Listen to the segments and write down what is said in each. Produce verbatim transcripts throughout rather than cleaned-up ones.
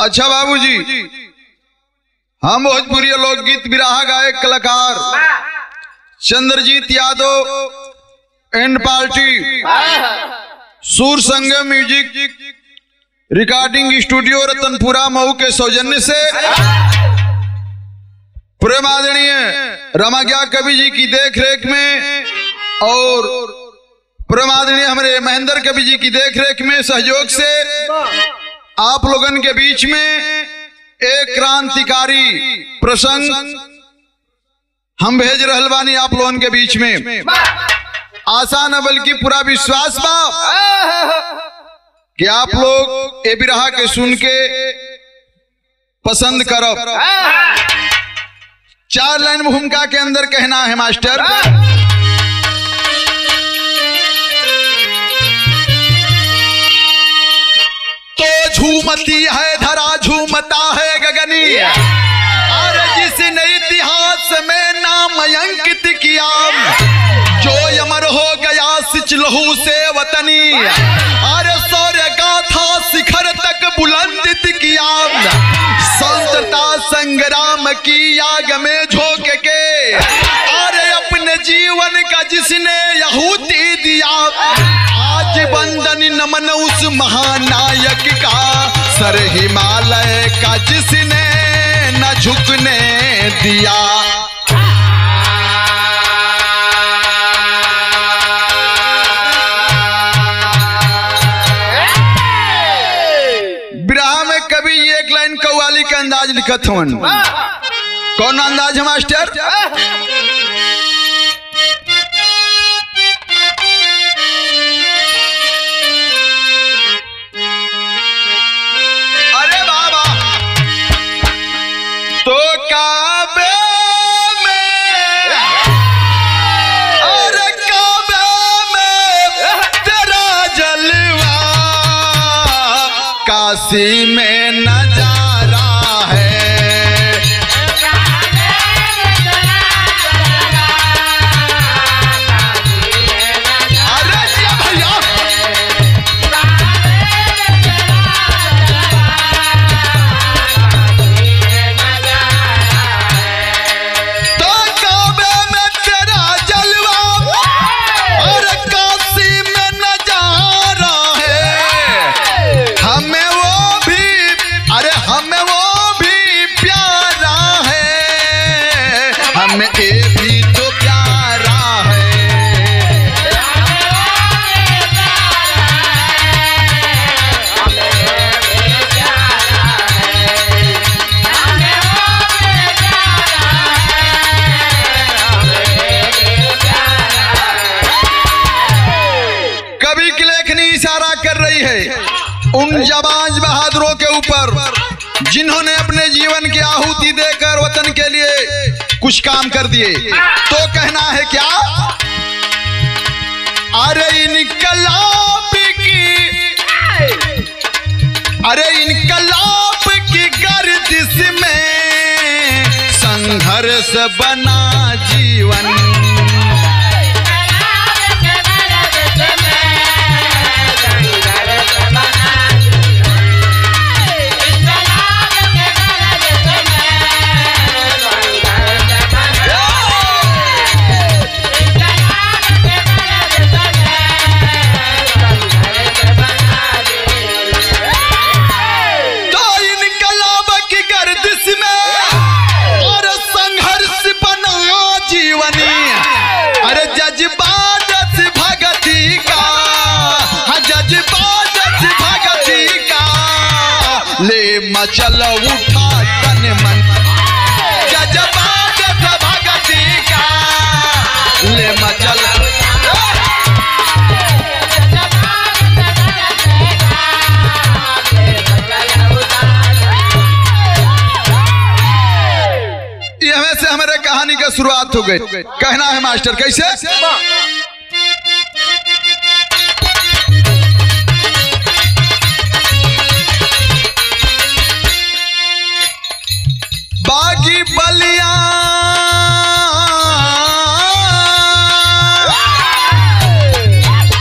अच्छा बाबूजी, हम भोजपुरी लोकगीत बिरहा गायक कलाकार Chandrajit Yadav and party Sur Sangam music recording studio Ratanpura Mau के सौजन्य से प्रेमादरणीय रमाज्ञा कवि जी की देखरेख में और प्रेमादरणीय हमारे महेंद्र कवि जी की देखरेख में सहयोग से आप लोगन के बीच में एक क्रांतिकारी प्रसंग हम भेज रहल बानी आप लोगन के बीच में। आशा न बल्कि पूरा विश्वास बा कि आप लोग ए बिरहा के सुन के पसंद करब। चार लाइन भूमिका के अंदर कहना है मास्टर। तो झूमती है धरा झूमता है गगनी, और जिसने इतिहास में नाम अंकित किया, जो अमर हो गया सिच लहू से वतनी, और शौर्य गाथा शिखर तक बुलंदित किया, स्वतंत्रता संग्राम की आग में झोंक के, और अपने जीवन का जिसने आहुति दिया, आज बंदन नमन उस महानायक का, सर हिमालय का जिसने न झुकने दिया। बिरहा में कभी एक लाइन कव्वाली का अंदाज लिखत हवन। कौन अंदाज है मास्टर? अरे बाबा, तो काबे में, अरे काबे में तेरा जलवा, काशी में नजारा है। अरे जी भैया, तो काबे में तेरा जलवा और काशी में नजारा है। हमें वो भी, अरे हमें वो भी प्यारा है, हमें ये भी तो प्यारा है। कवि की लेखनी इशारा कर रही है उन जाबाज बहादुरों के ऊपर जिन्होंने अपने जीवन की आहुति देकर वतन के लिए कुछ काम कर दिए। तो कहना है क्या? अरे इनकलाब की, अरे इनकलाब की गर्दिश में संघर्ष बना जीवन। चल उठा तन मन जज्बात भगती का, ले मचल। यह से हमारे कहानी का शुरुआत हो गई। कहना है मास्टर कैसे? बागी बलिया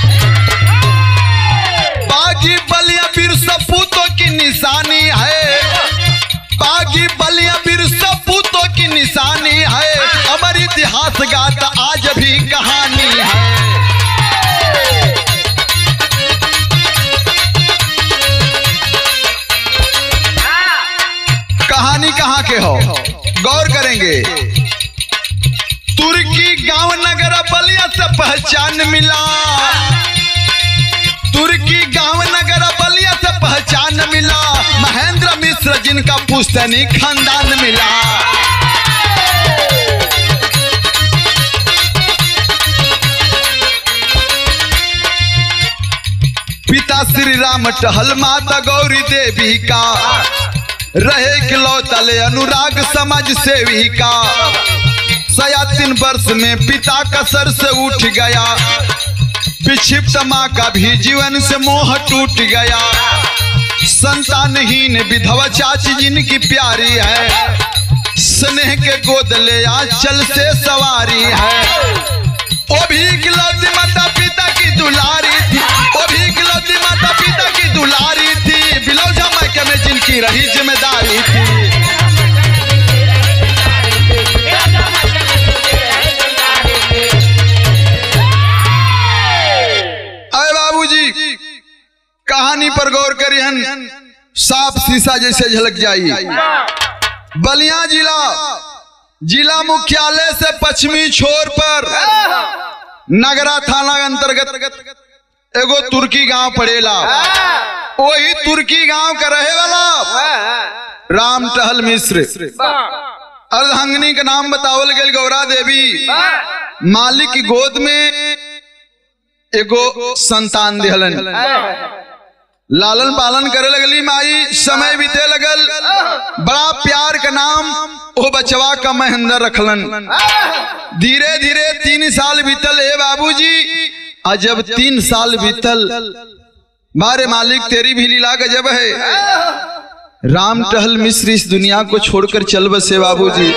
बागी बलिया फिर सपूतों की निशानी है। पहचान मिला, तुर्की गांव नगर बलिया से पहचान मिला, महेंद्र मिश्र जिनका पुश्तैनी खानदान मिला। पिता श्री राम टहल, माता गौरी देवी का रहे इकलौता ले अनुराग समाज सेवी का। सया तीन वर्ष में पिता का सर से उठ गया, विक्षिप्त माँ का भी जीवन से मोह टूट गया। संतानहीन विधवा चाची जिनकी प्यारी है, स्नेह के गोद ले आंचल से सवारी है। वो भी इकलौती माता पिता की दुलारी थी, वो भी इकलौती माता पिता की दुलारी थी, बिलौजा मायके में जिनकी रही जिम्मेदारी थी। अरे बाबूजी कहानी पर गौर करिहन, साफ शीशा जैसे झलक जाई। बलिया जिला जिला मुख्यालय से पश्चिमी छोर पर नगरा थाना अंतर्गत एगो तुर्की गांव पड़ेला। वही तुर्की गांव का रहे वाला राम टहल मिश्र, अर्धांगिनी का नाम बतावल गया गौरा देवी। मालिक की गोद में एगो संतान दिहलन, लालन पालन करे लगली माई। समय बीते लगल, बड़ा प्यार का नाम वो बचवा का महेंद्र रखलन। धीरे धीरे तीन साल बीतल है बाबूजी। और जब तीन साल बीतल, मारे मालिक तेरी भी लीला गजब है। राम टहल मिश्र इस दुनिया को छोड़कर चल बसे बाबूजी।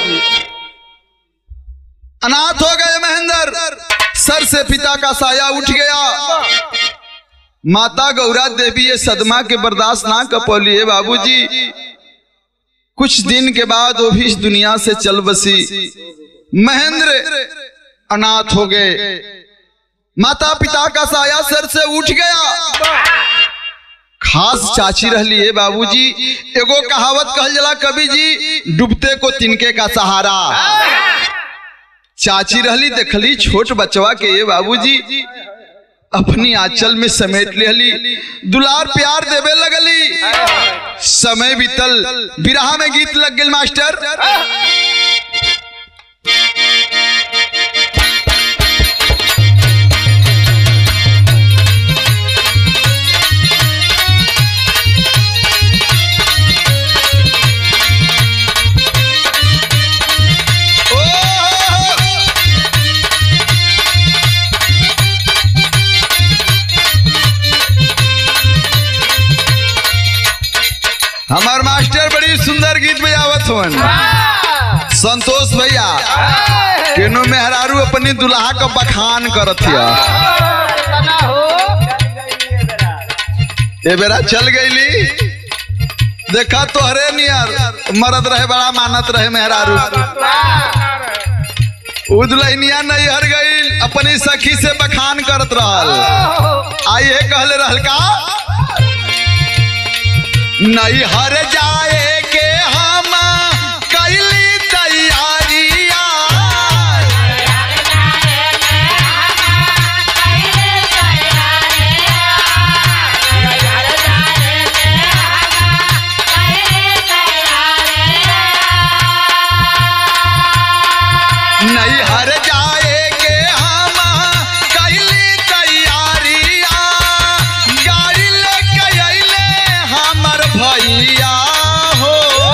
अनाथ हो गए महेंद्र, सर से पिता का साया उठ गया। माता गौरा देवी ये सदमा के बर्दाश्त ना कर पौली है बाबूजी। कुछ दिन के बाद वो भी इस दुनिया से चल बसी। महेंद्र अनाथ हो गए, माता पिता का साया सर से उठ गया। खास चाची रहली है बाबूजी। एगो कहावत कहल जला कवि जी, डूबते को तिनके का सहारा। चाची रहली, देखली छोट बचवा के ये बाबूजी अपनी आंचल में समेट लेली, दुलार प्यार देवे लगली। समय बीतल, बिरहा में गीत लग गए मास्टर। हमार मास्टर बड़ी सुंदर गीत बजावत हुन, संतोष भैया। केनो मेहरारू अपनी दुल्हा का बखान करत हिया। ये बेरा चल गईली, देखा तोहरे नियर मरद रहे, बड़ा मानत रहे मेहरारू। उदलैनिया नहीं हर गई, अपनी सखी से बखान करत रहल। आइए कहले रहल का, नहीं हर जाए के हम कैली तैयारिया। नहीं हर जाए के हम कैली तैयारिया। गाड़ी लेके अइले हमर भैया हो,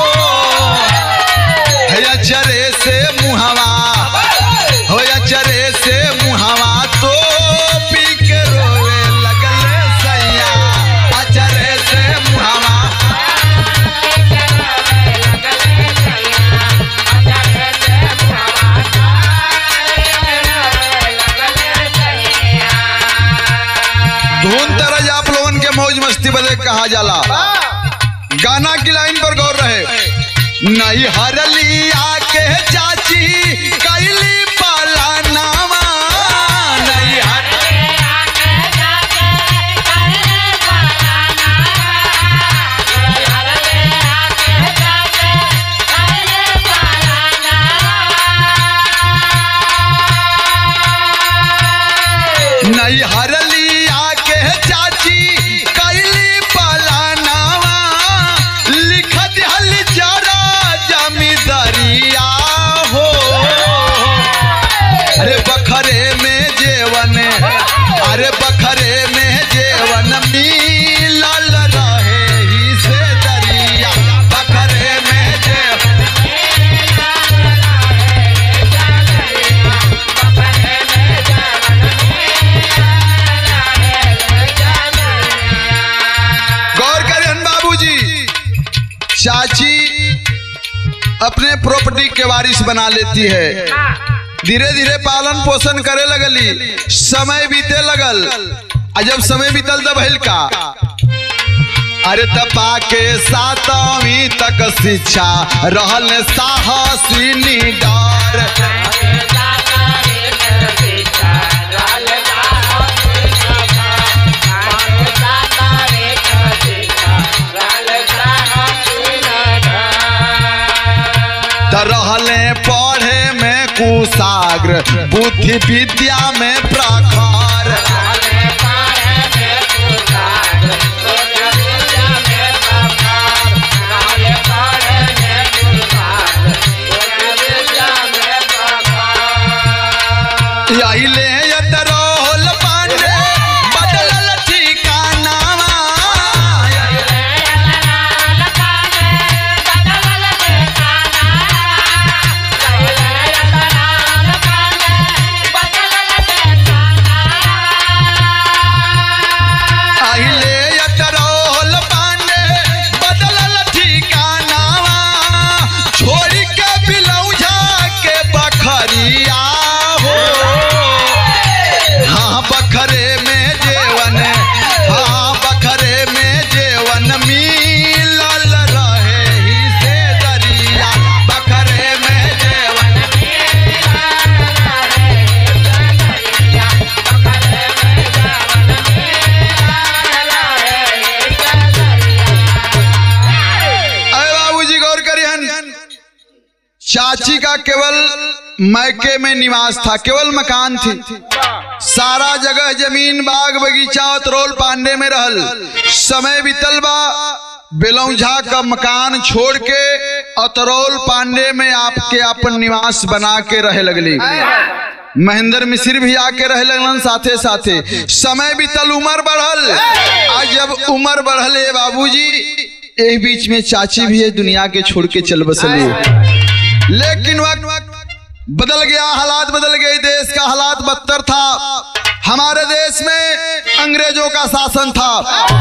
अचरे से मुहवा हो, अचरे से मुहवा तो पी के रोवे लगले सैया। अचरे से मुहवा धुन तरज आप लोगन के मौज मस्ती बदे कहा जाला। गाना की लाइन पर गौर रहे। नहीं हरली आके चाची कैली पाला नामा। नहीं हरली आके चाची कैली पाला नामा। नहीं हरली आके चाची कैली पाला नामा। नहीं हरली आके चाची कैली पलानावा लिखत हल जरा जमींदारिया हो। अरे बखरे में जेवन अरे बखरे में जेवन मिलल रहे ही से दरिया बखरे में जेवन चाची अपने प्रॉपर्टी के वारिस बना लेती है। धीरे धीरे पालन पोषण करे लगली, समय बीते लगल। जब समय बीतल तब भइल का अरे तपा के सातवीं तक शिक्षा रहल साहसी निडर। रहले पढ़े में कुशाग्र बुद्धि विद्या में प्रखर। यही ले यतरोल पांडे बदलल ठिकानावा। चाची का केवल मैके में निवास था, केवल मकान थी। सारा जगह जमीन बाग बगीचा अतरोल पांडे में रहल। समय बीतल बा, बेलौझा का मकान छोड़ के अतरोल पांडे में आपके अपन निवास बना के रहे लगली। महेंद्र मिश्र भी आके रहे लगलन साथे साथे। समय बीतल, उम्र बढ़ल। आज जब उम्र बढ़ल बाबूजी, यही बीच में चाची भी है दुनिया के छोड़ के चल बसली। लेकिन वक्त बदल गया, हालात बदल गए। देश का हालात बदतर था। हमारे देश में अंग्रेजों का शासन था।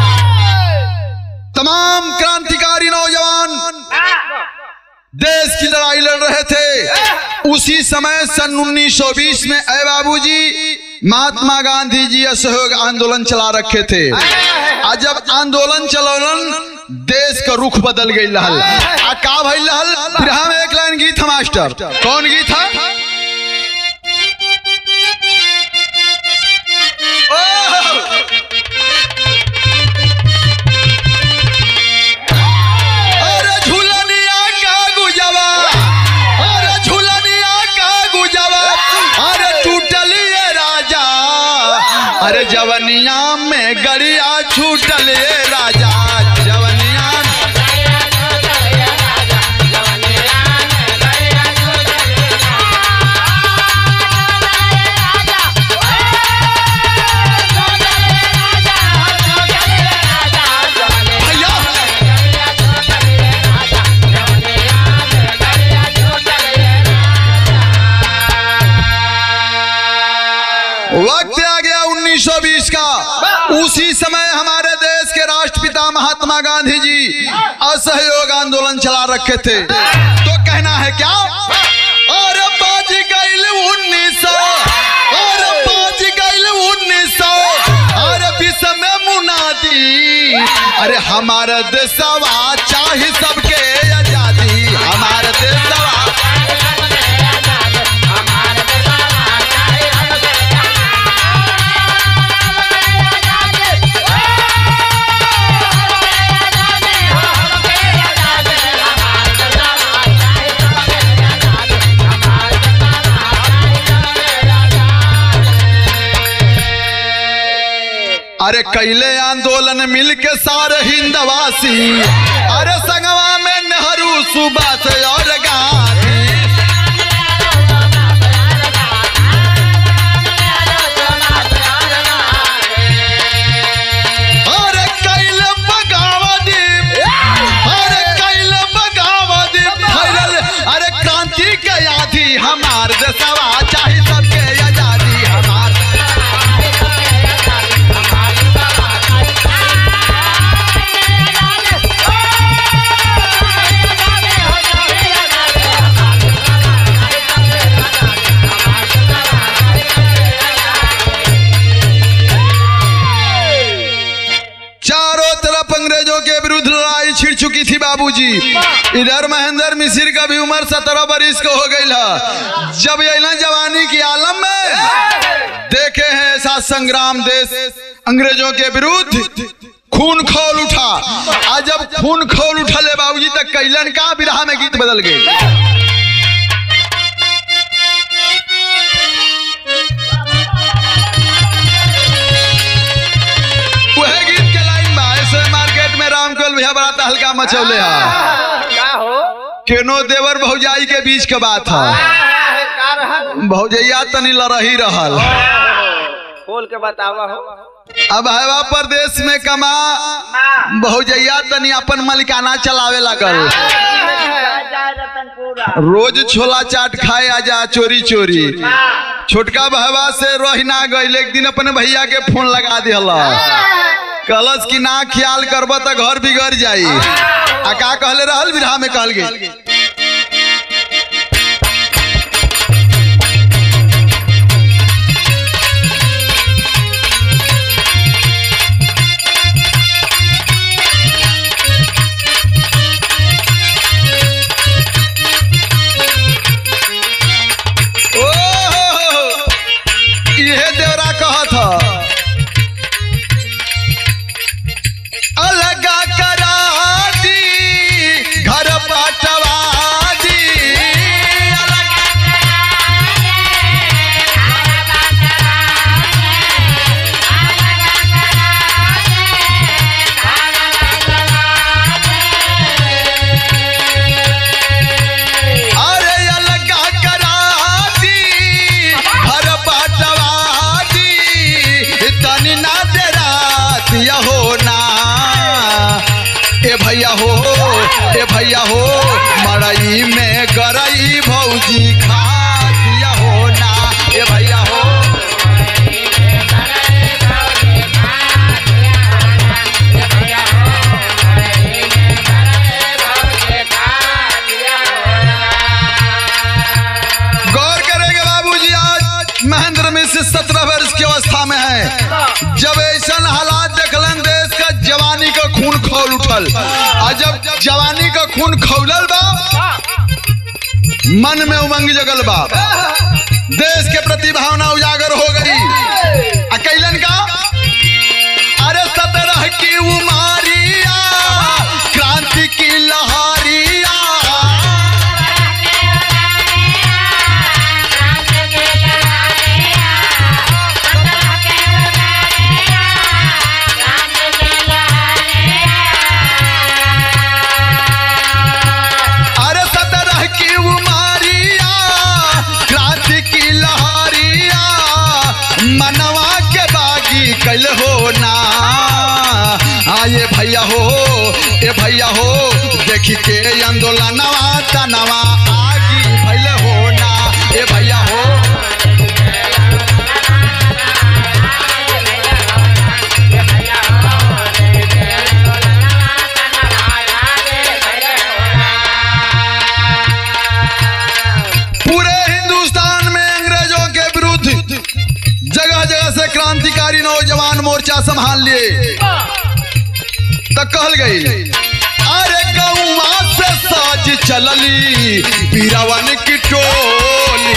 तमाम क्रांतिकारी नौजवान देश की लड़ाई लड़ रहे थे। उसी समय सन उन्नीस सौ बीस में ए बाबूजी महात्मा गांधी जी असहयोग आंदोलन चला रखे थे। आज जब आंदोलन चलन देश का रुख बदल गई लहल। आ का भइल लहल? फिर हम एक लाइन गीत था मास्टर। कौन गीत था? अरे झूलनिया का गुजवा, अरे झूलनिया का गुजवा, अरे टूटलिए राजा, अरे जवनिया में गरिया छूटलिए राजा। वक्त आ गया उन्नीस सौ बीस का। उसी समय हमारे देश के राष्ट्रपिता महात्मा गांधी जी असहयोग आंदोलन चला रखे थे। तो कहना है क्या? और बाज गईल उन्नीस सौ, और बाज गईल उन्नीस सौ, और बीस में मुनादी, अरे हमारा देशवा चाहे सबके आजादी, हमारा देशवा। अरे कैले आंदोलन मिल के सारे हिंदवासी, अरे संगवा में नेहरू सुभाष और गांधी। अरे कैले बगावत, अरे कैले बगावत फैलल, अरे क्रांति के आधी हमार देशवा चाहे सबके आजादी हमार। चारों तरफ अंग्रेजों के विरुद्ध लड़ाई छिड़ चुकी थी बाबूजी। इधर महेंद्र मिसिर का भी उम्र सत्रह बरिस को हो गई है। जब ये जवानी की आलम में देखे हैं ऐसा संग्राम देश अंग्रेजों के विरुद्ध खून खोल उठा। आज जब खून खोल उठा ले बाबूजी तक कैलन का बिरहा में गीत बदल गए। भैया बड़ा हल्का मचौले केनो देवर भौजाई के बीच के बात है। भौजैया तनी लड़ही रहल, खोल के बतावा हो। अब हवा प्रदेश में कमा भौजैया तनी अपन मलिकाना चलावे लगल। रोज छोला चाट खाए आजा चोरी चोरी। छोटका बहवा से रही ना गई, एक दिन अपने भैया के फोन लगा दिया, कलश की ना ख्याल करब तो घर बिगड़ जाई। आ का कहले रहल बिरहा में कहल गई, ये देवरा कहत ह अलगा करा दी घर बटवा दी, अरे अलगा करा दी घर बटवा दी, तनी ना तेरा दिया हो ना ए भैया हो, ए भैया हो मड़ई में गरई भौजी खा दिया हो ना। ए भैया हो गौर करेंगे बाबूजी। आज महेंद्र मिश्र सत्रह वर्ष की अवस्था में है। जब ऐसा हालात देखलन देश का जवानी का खून खौल उठल। और जब जवानी का खून खौलल बा मन में उमंग जगल बा, देश के प्रति भावना उजागर हो गई। अकेलन का अरे सत्रह की उमारिया क्रांति की लहारिया, मनवा के बागी कल हो ना। आये भैया हो, ए भैया हो देखी के आंदोलनवा तनवा आगी भैल हो ना। ए भैया हो पूरे हिंदुस्तान में अंग्रेजों के विरुद्ध जगह जगह से क्रांतिकारी नौजवान मोर्चा संभाल लिए। तो कहल गई अरे गौवा से साज चलली बीरावन की टोली,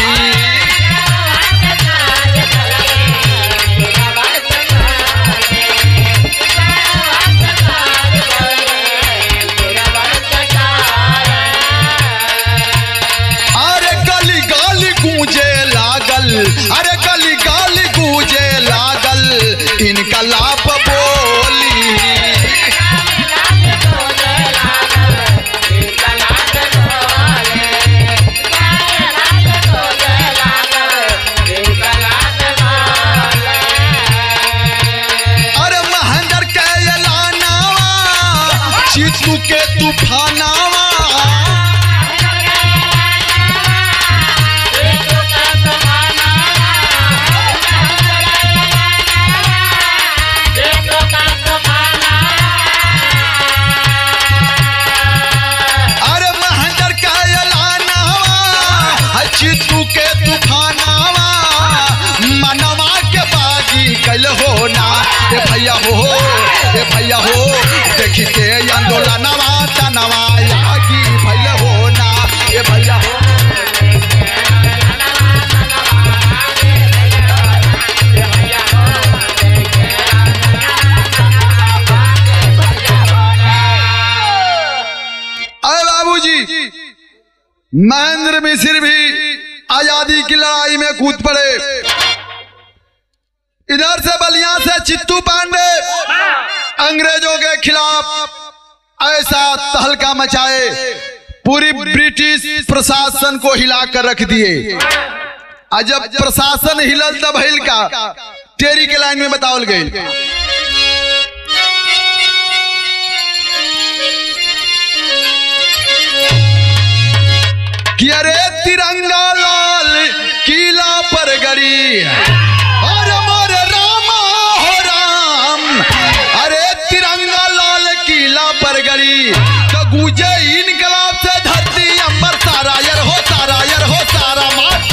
अरे गली गाली गूंजे लागल, अरे गली गाली गूंजे लागल इनका लाभ भैया हो देखते आंदोलनवा तनवा आगी भैया हो ना ये भैया हो अरे बाबूजी महेंद्र मिश्र भी आजादी की लड़ाई में कूद पड़े। इधर से बलिया से चित्तू पांडे अंग्रेजों के खिलाफ ऐसा तहलका मचाए पूरी ब्रिटिश प्रशासन को हिलाकर रख दिए। और जब प्रशासन हिलल तब हिल का टेरी के लाइन में बतावल गई कि अरे तिरंगा लाल किला पर गड़ी और मोर रामा हो राम। अरे तिरंगा लाल किला पर गड़ी तो गूंजे इनकलाब से धरती अंबर सारा यर हो सारा यर हो सारा मार।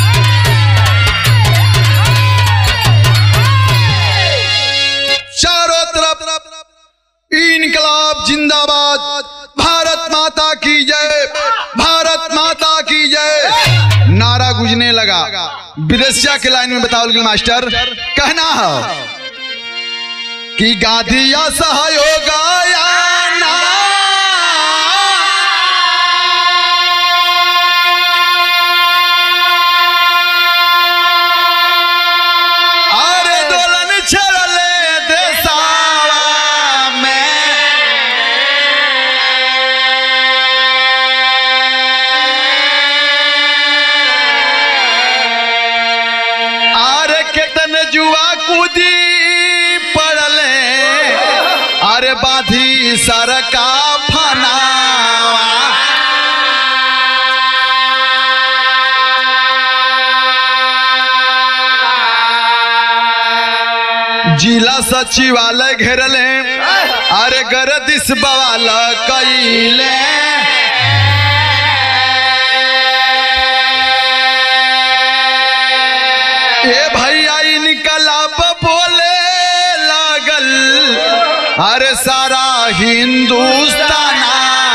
चारों तरफ इनकलाब जिंदाबाद भारत माता की जय भारत माता की जय नारा गूंजने लगा। विदेशिया के लाइन में बताओ मास्टर कहना है कि गादिया सहयोग ना अरे दोलन छड़ले देसावा में अरे केतन जुआ कूदी पड़ले अरे बाधी सरका फनावा। जिला सचिवालय घेरले अरे गर्दिश बवाल कईले। ए भैया इनकलाब बोले लागल अरे सारा हिंदुस्ताना।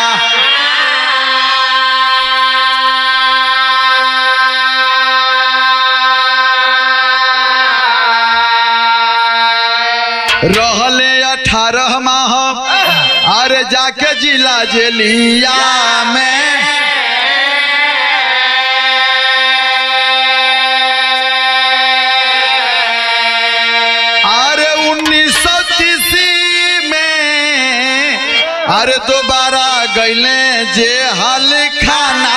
रहले अठारह माह अरे जाके जिला जेलिया में अरे उन्नीस सौ तीस में अरे दोबारा गईले जे हल खाना।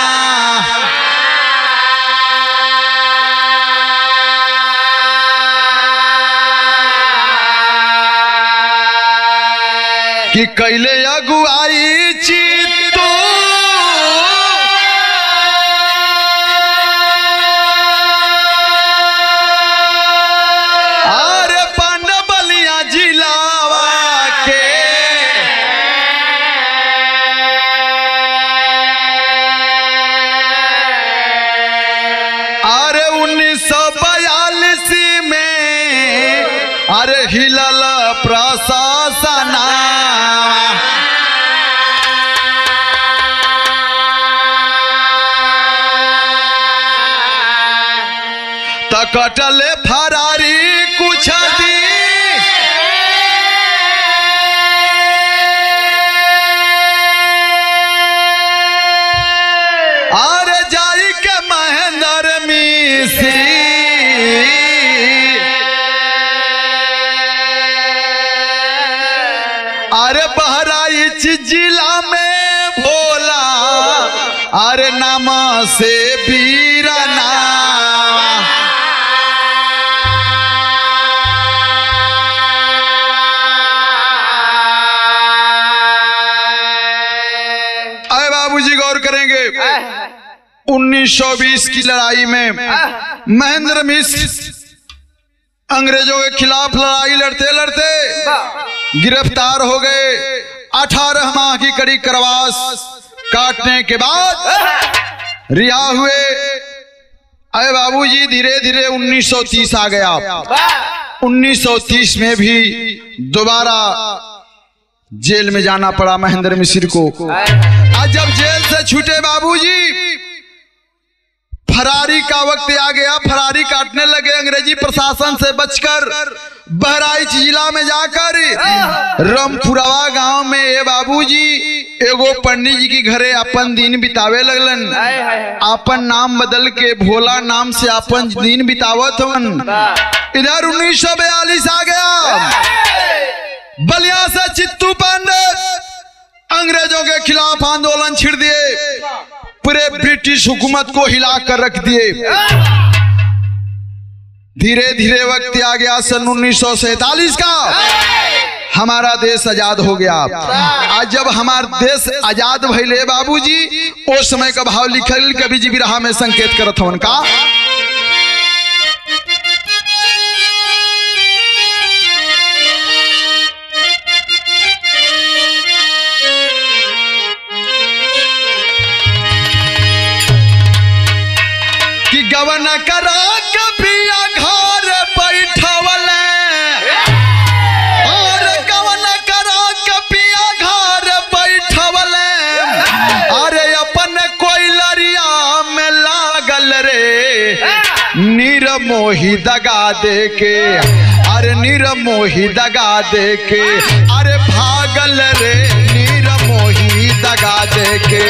कि कैले अगुआई चित्तू अरे पांडबलिया जिलावा के अरे उन्नीस सौ बयालीस में अरे हिलल प्रशासना। कटले फरारी कुछ दी अरे जाई के महेंद्र मिश्र अरे बहराइच जिला में भोला अरे नाम से बीरना। गौर करेंगे उन्नीस सौ बीस की लड़ाई में महेंद्र मिश्र अंग्रेजों के खिलाफ लड़ाई लड़ते लड़ते गिरफ्तार हो गए। अठारह माह की कड़ी कारावास काटने के बाद रिहा हुए। अरे बाबूजी धीरे धीरे उन्नीस सौ तीस आ गया। उन्नीस सौ तीस में भी दोबारा जेल में जाना पड़ा महेंद्र मिश्र को। आज जब जेल से छूटे बाबूजी, फरारी का वक्त आ गया, फरारी काटने लगे अंग्रेजी प्रशासन से बचकर। बहराइच जिला में जाकर रामपुरवा गांव में ये बाबूजी एगो पंडित जी की घरे अपन दिन बितावे लगलन। अपन नाम बदल के भोला नाम से अपन दिन बितावत हवन। इधर उन्नीस सौ बयालीस आ गया, बलिया से चित्तू पांडे अंग्रेजों के खिलाफ आंदोलन छिड़ दिए, पूरे ब्रिटिश हुकूमत को हिला कर रख दिए। धीरे धीरे वक्त आ गया सन उन्नीस सौ सैतालीस का, हमारा देश आजाद हो गया। आज जब हमारा देश आजाद भइले बाबूजी, उस समय का भाव लिखल कवि जी बिरहा में संकेत करत हवन का, कि गवन करा कपिया घर बैठवल, और गवन करा कपिया घर बैठवल, अरे अपन कोई लरिया में लागल रे, निरमोही दगा दे के, अरे निरमोही दगा दे के, अरे भागल रे निरमोही दगा दे के।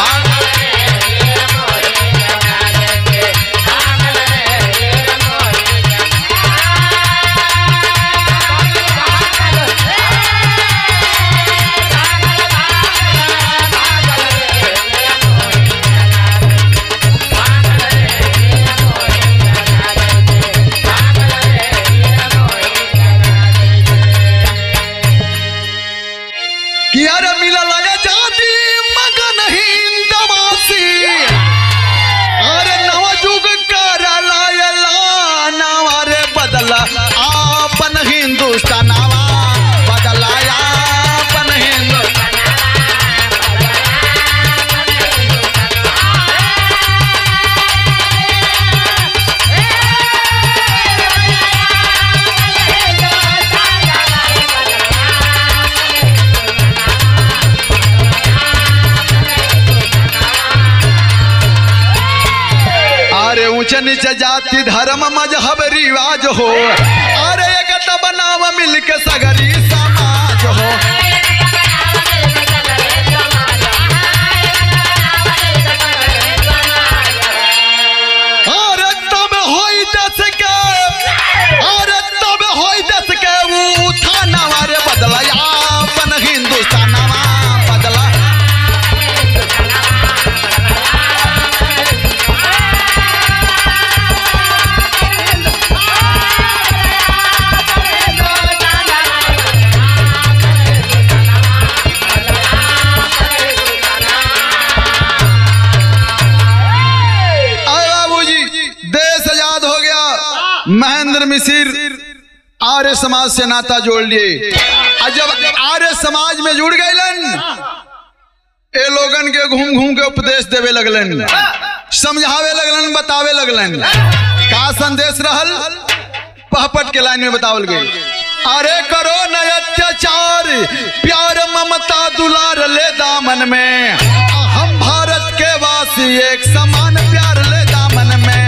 नीचे जाति धर्म मजहब रिवाज हो, अरे एक बनाव मिल के सगरी समाज हो। अरे तब होई दस के, अरे तब होई दस के वो थाना वारे बदला, अपन हिंदुस्तान बदला। महेंद्र मिश्र आर्य समाज से नाता जोड़ लिए। जब आर्य समाज में जुड़ गए, ए लोगन के घूम घूम के उपदेश देवे लगलन, समझावे लगलन, बतावे लगलन। का संदेश रहल, पहपट के लाइन में बतावल गए, अरे करो न अत्याचार, प्यार ममता दुलार ले दामन में, हम भारत के वासी एक समान प्यार ले दामन में।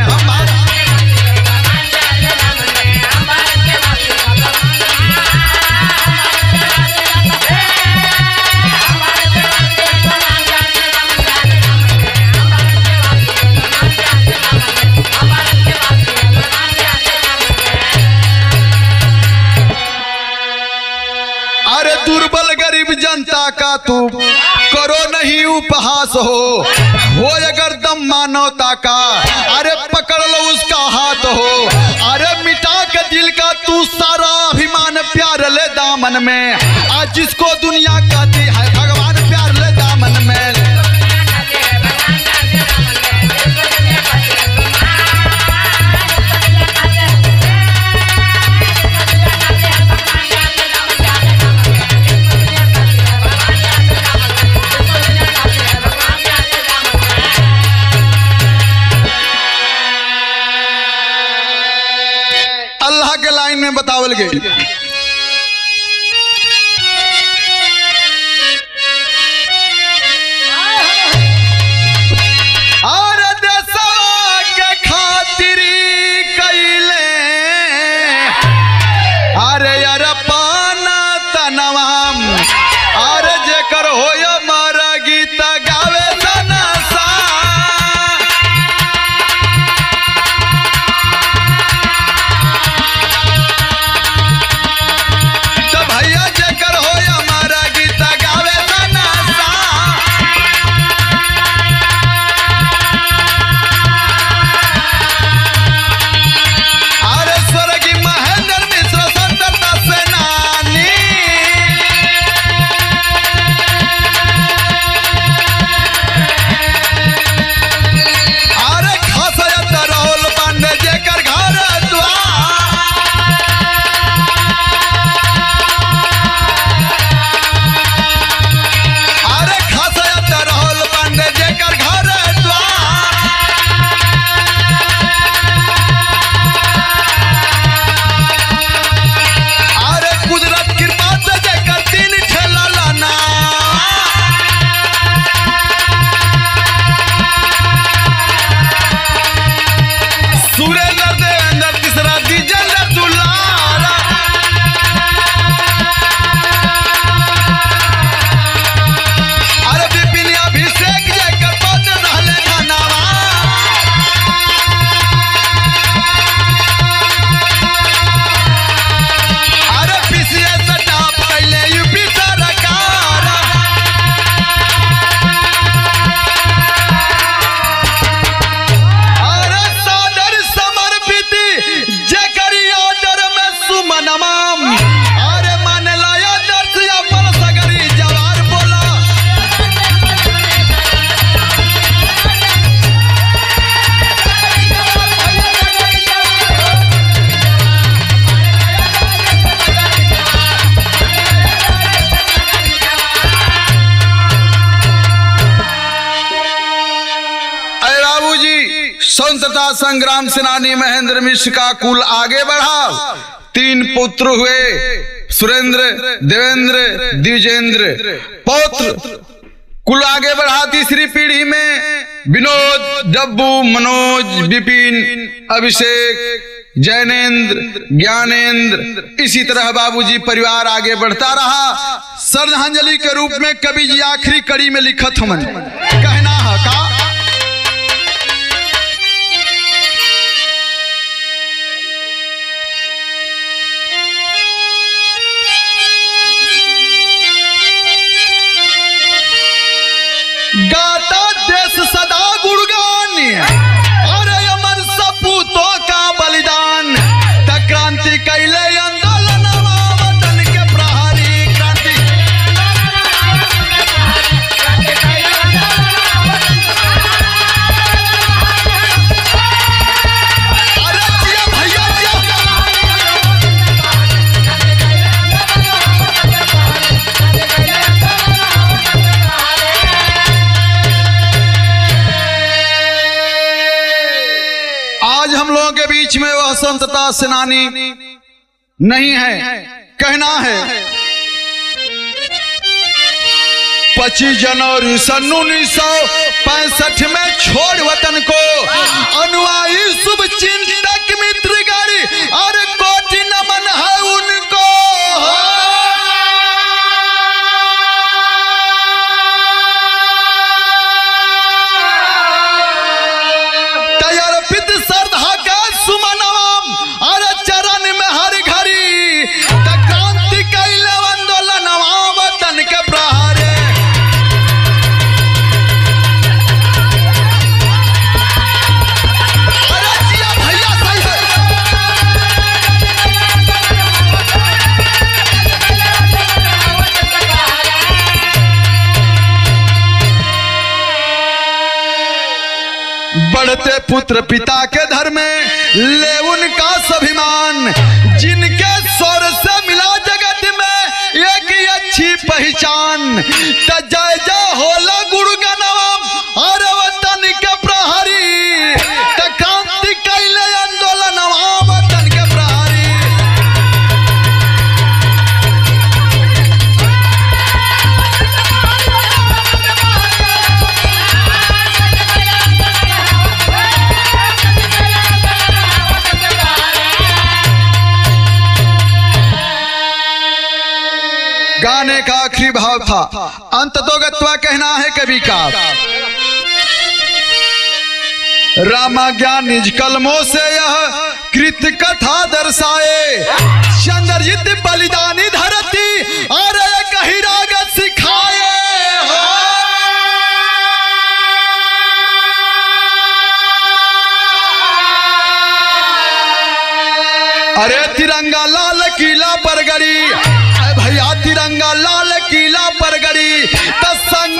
दुर्बल गरीब जनता का तू करो नहीं उपहास हो, हो अगर दम मानवता का, अरे पकड़ लो उसका हाथ हो, अरे मिटा के दिल का तू सारा अभिमान प्यार ले दामन में, आज जिसको दुनिया कहती है भगवान प्यार ले दामन में। बतावल गई स्वतंत्रता संग्राम सेनानी महेंद्र मिश्र का कुल आगे बढ़ा। तीन पुत्र हुए, सुरेंद्र, देवेंद्र, द्विजेंद्र। पौत्र कुल आगे बढ़ा। तीसरी पीढ़ी में विनोद, डब्बू, मनोज, विपिन, अभिषेक, जैनेन्द्र, ज्ञानेन्द्र। इसी तरह बाबूजी परिवार आगे बढ़ता रहा। श्रद्धांजलि के रूप में कवि जी आखिरी कड़ी में लिखत हमन कहना है का गाता देश सदा गुणगान, अरे अमर सपूतों का बलिदान। त क्रांति कैले आंदोलन वतन के प्रहरी, क्रांति अरे जिया भैया जिया। आज हम लोगों के बीच में वह स्वतंत्रता सेनानी नहीं है। कहना है पच्चीस जनवरी सन उन्नीस सौ पैंसठ में छोड़ वतन को अनुयायी शुभ चिंतक मित्र गाड़ी, और कोटि नमन है उनको। तैयार श्रद्धा का सुमनवम, अरे चरण में हर घड़ी। त क्रांति कैले आंदोलन वतन के प्रहारे। अरे जिया भैया सही है। बढ़ते पुत्र पिता के धर्म में ले उनका स्वाभिमान, जिनके स्वर से मिला जगत में एक ही अच्छी पहचान। त जय जय होला गुरुगणवम, और वतन के प्रहरी। त क्रांति कैले आंदोलन वतन के प्रहरी। गाने का आखिरी भाव था अंततोगत्वा। कहना है कवि का रामा ज्ञान निज कलमों से यह कृत कथा दर्शाए। चंद्रजित बलिदानी धरती, और एक ही राग सिखाए। अरे तिरंगा लाल किला पर गड़ी, भैया तिरंगा लाल किला पर गड़ी। त संग